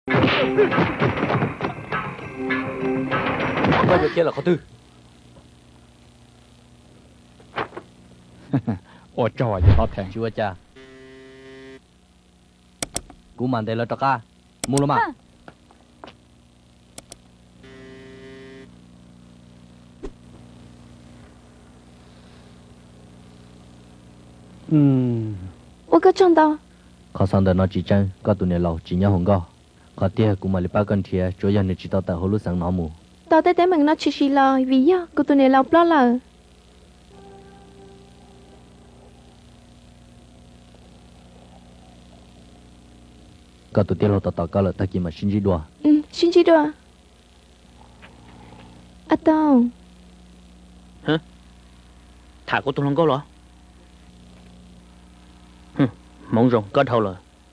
Bao giờ kia là có tư. Ủa trời gì nó thèm. Chưa cha. Cú màn đây là trò ca. Mua lắm à? Ủa có trong đó. Khó sang đời nó chỉ chân, có tụi này lâu chỉ nhau hồng go. Có tia cũng mà lấy ba con thìa, chỗ giờ này chỉ tao tại hồ lúc sáng nó mù. Tao tới mình nó chỉ lo vì do của tụi này lâu lo lờ. Có tụi tia lâu tao có là ta chỉ mà xin chỉ đùa. Xin chỉ đùa. À tao. Hả? Thả của tôi không có rồi. Mong rồng có đâu rồi.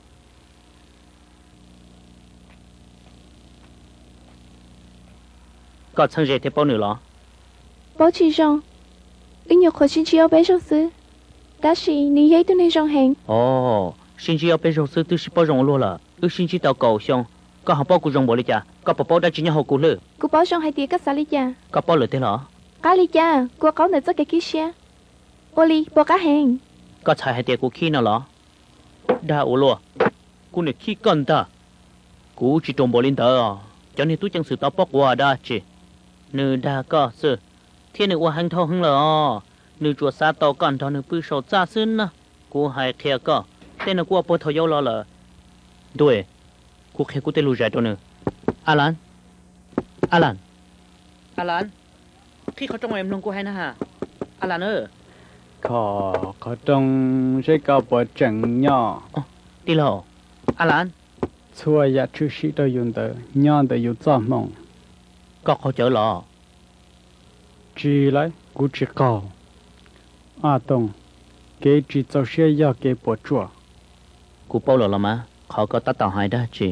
Có sang dễ thì bao nữa lo. Bao chỉ rong. Ít nhiều khỏi xin chỉ ở bé rong sư. Đã xì ní giấy tụi này rong hẹn. Ồ, xin chỉ ở bé rong sư tôi sẽ bao rong luôn là. Xin chỉ tao cầu xong. Có học bao của rong bộ đi chả. Có bao đã chỉ nhau học cụ lử. Cụ bao rong hay tiệt các xã lý cha. Có bao lử thế lọ. Cá lý cha, cô có nơi rất cái ký xe. Ô lý, bao cá hẹn. Có chạy hay tiệt của khi nào lọ. Đa ổ lùa. Cô này khi cần ta. Cô chỉ trông bộ lên tờ. Cho nên tôi chẳng sự tao bóc qua đa chỉ. Nữ đa có sự. Thiên nữ qua hành thâu hưng lọ. Nữ chùa xa tàu cần cho nữ bư sầu xa xưng nè. Cô hay khẽ có. Tên nữ qua bố thầu dâu lọ lờ. Đuổi. Cô khẽ cô tên lùi rẻ cho nữ. Alan. Alan. Alan. Khi có trong em nông cô hay nè hả? Alan ơi. Có trong sẽ có bộ trận nhỏ. Đi lò. Alan. Chua ya chú sĩ đó dùng tờ, nhỏ tờ dùng cho mong. Có khó chở lò. Chỉ lại, cú chỉ cầu. À đông, cái chỉ cho xe ya cái bộ chua. Cú bao lò mà, khó có tát tàu hai đó chị.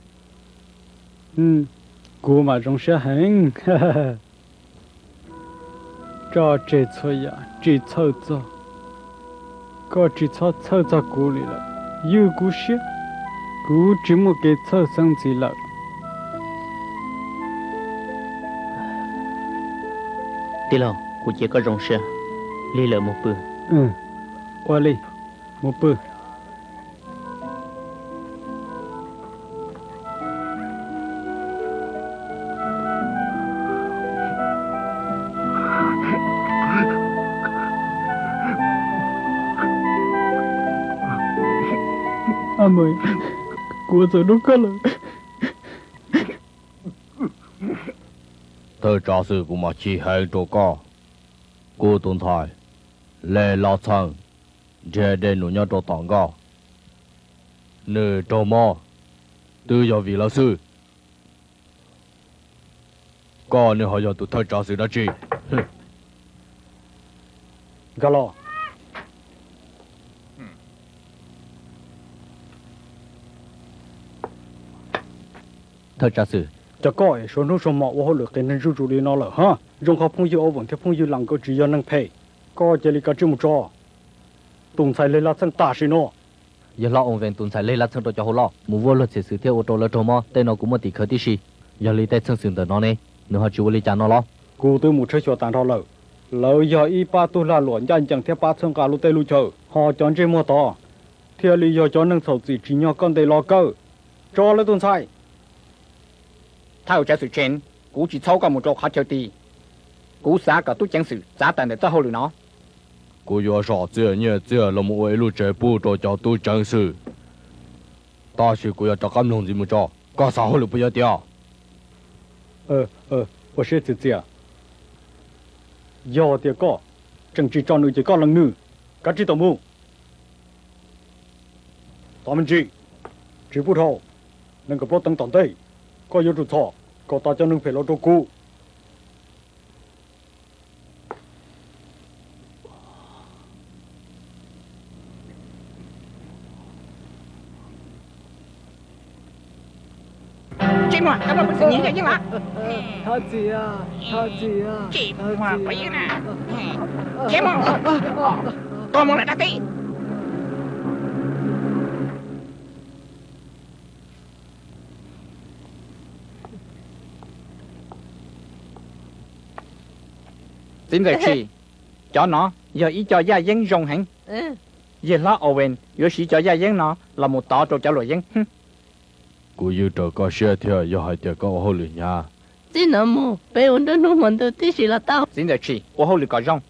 Cú mà trong xe hành. Cho chỉ cho ya, chỉ cho cho. Có chỉ cho cú đi là. Yêu cú xe. Cú chỉ một cái cho sang gì là. Đi lò, cú chỉ có rong xe. Lý lợ một bữa. Qua đi, một bữa. Anh ơi, cô giờ đúng có lời. Thơ trả sự của mà chỉ hay trò co. Cô tồn tại. Lê lao thăng. Dễ đến nụ nhau trò tỏng co. Nữ trò mò. Tư do vị lão sư. Có nếu họ do tụi thơ trả sự đã chi. Gà lò. Thơ trả sự. Cho coi số nô số mọ vô lực cái nên rủ đi nó là ha. Dùng học phong yêu vẫn theo phong yêu lăng có chỉ do năng pay. Có chỉ là cái chữ một trò. Tùng sai lên là sang ta xí nó. Giờ lo ông ven tuần sai lấy lát sang cho hồ lo. Mù vô luật sẽ xử theo ô tô lơ trò mò. Tên nó cũng một tỷ khởi tí xì. Giờ lý tay sang xương tờ nó nè. Nếu họ chú lý trả nó lo. Cô tôi một chơi cho tàn thọ lợ. Lỡ giờ y ba tôi là luận nhanh chẳng theo ba sang cả lúc tây lưu chờ. Họ chọn trên mô to. Theo lý do cho năng sầu gì chỉ nhau con tây lo cơ. Cho lấy tuần sai. Thao trả sự trên, cú chỉ thâu cả một chỗ khó chơi đi. Cú xã cả tôi chẳng sự, giá tàn để ta hô được nó. Cô yo rõ chưa nhớ chưa là một ấy lúc trẻ bù cho tôi chẳng sự. Ta chỉ cô yo cho cảm lòng gì một cho. Có sao hồi lúc bây giờ tiêu. Tôi sẽ tự tiệt. Do tiệt có, chẳng chỉ cho nữ chỉ có lần nữ. Các chị tổng mưu. Tao mình chỉ bút hồ. Nên có bó tăng tổng tây. Có yếu trụ thọ. Có ta cho nâng phải lo cho cô. Chị mà, các bạn mình nhìn chứ mà. Thật gì à? Chị mà quỷ nè. Chị mà. Con muốn lại đá tí. Xin rồi chị. Cho nó, giờ ý cho gia dân rong hẳn. Giờ là Owen, giờ chỉ cho gia dân nó là một tỏ cho cháu lội dân. Cú yêu trò có xe theo yêu hai tiệc có hậu lửa nhà. Xin nợ mù, bé ổn đơn nụ mòn từ tí xì là tao. Xin rồi chị, tôi hô lửa có rong.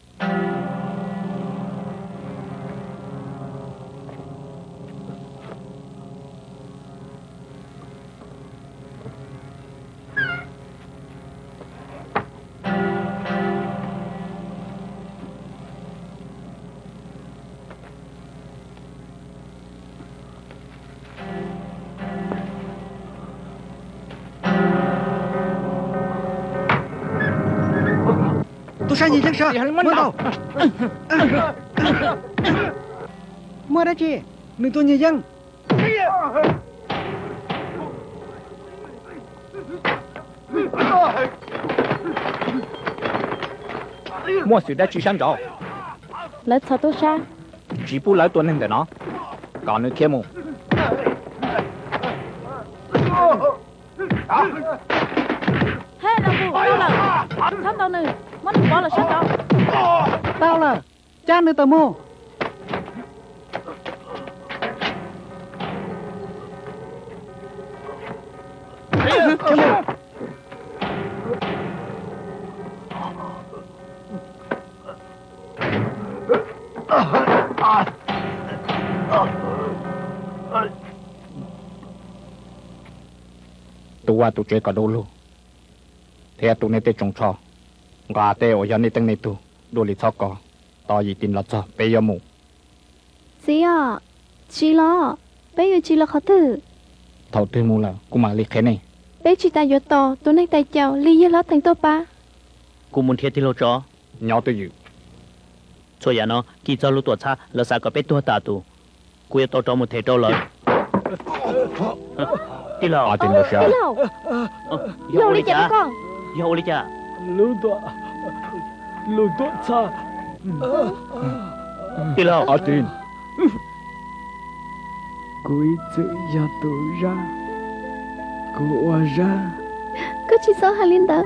Tôi sai gì chắc sao? Mơ đâu? Mơ đó chị, đừng tôi nhiều dân. Mua sự đã chỉ sang rồi. Lấy sao tôi sang? Chỉ bù lại tuần hình để nó. Còn nữa kia mù. Hey, đồng bù, tao là sao tao nè, mất bỏ là sao tao? Tao là cha nữa tao mua. Tụi qua tụi chơi cả đâu luôn. Thế tụi này tê trồng trò. Gà tê ở dân này tên này tụi. Đồ lì sao có. Tao gì tin là cho bây giờ mù. Gì à? Chị lo, bây giờ chị là khó thử. Thầu tư mù là cũng mà lì khé này. Bây chị ta vô to, tôi này tay chào, ly với lót thành tô ba. Cú muốn thiệt thì lâu cho. Nhỏ tôi dự. Cho nhà nó, khi cho lúc tuổi xa, là sao có bé tua tà tù. Cú yêu to cho một thể trâu lời. Đi lò. À tin là sao? Lâu đi chả con. Yêu đi chả. Lưu tuột xa. Đi lò. À tin. Cô ý tự ra tù ra. Cô oa ra. Cứ chỉ sợ hai liên đó.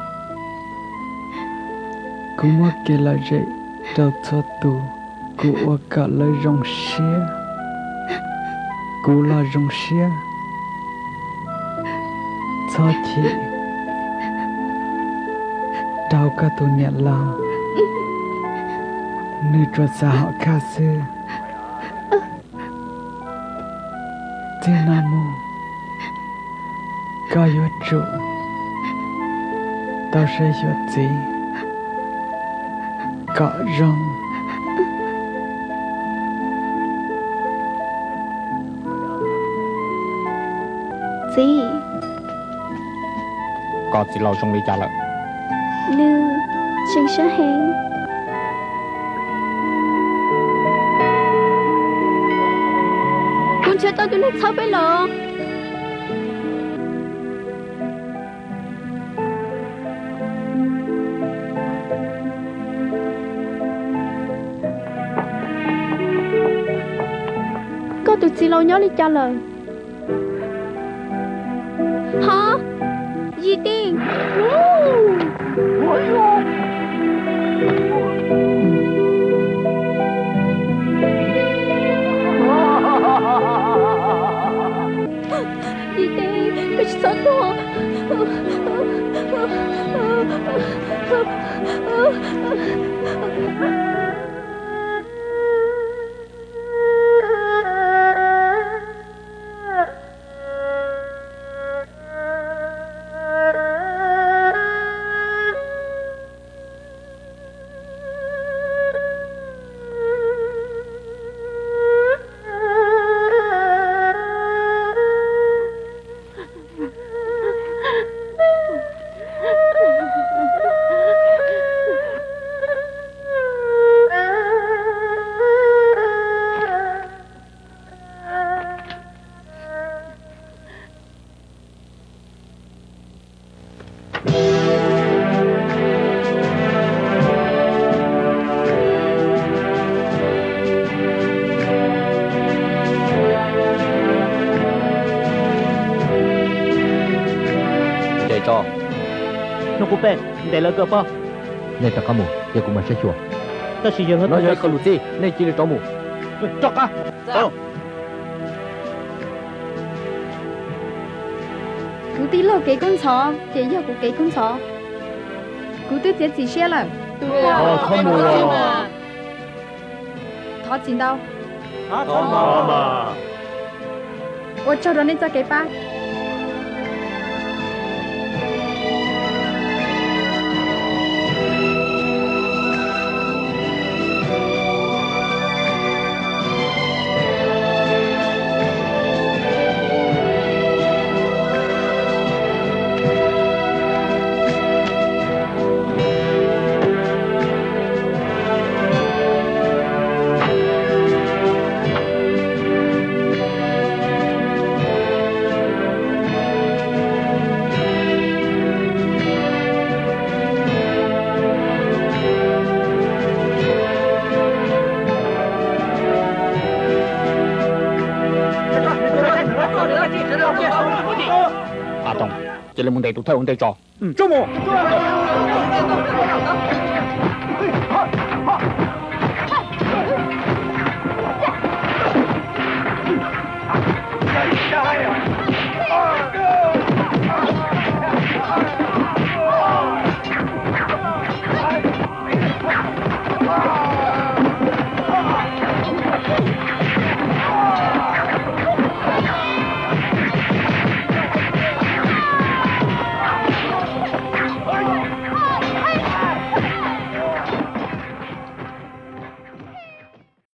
Cô mà kể là dậy. Đâu cho tù. Cô oa cả lời rong xia. Cô là rong xia. Cho chị. Đau cả tù nhẹ lòng. Nơi trò xa họ ca xưa. Thế Nam Mô Có yếu trụ Tao sẽ yếu gì Có rong Gì? Có gì lâu xong đi trả lại. Lưu Chẳng sẽ hẹn Con chơi tao tôi nói sao bây giờ Con tụi chị lâu nhớ đi trả lời Hả? Gì tiền? Gì tiền? Cái sợ tôi Nó cũng bè, để là cơ bò. này tất cả mù giờ cũng mà sẽ chùa ta chỉ giờ hết nó giờ không lụt gì này chỉ là trống mù chọc à Cú tí lô cái con chó, chế giờ của cái con chó. Cú tư chế gì xe rồi? không mù à Thó chín đâu? mà Tôi cho nó lên cho cái ba. À Tông, chỉ là muốn đầy tụ theo ông đây trò. Cho mồ.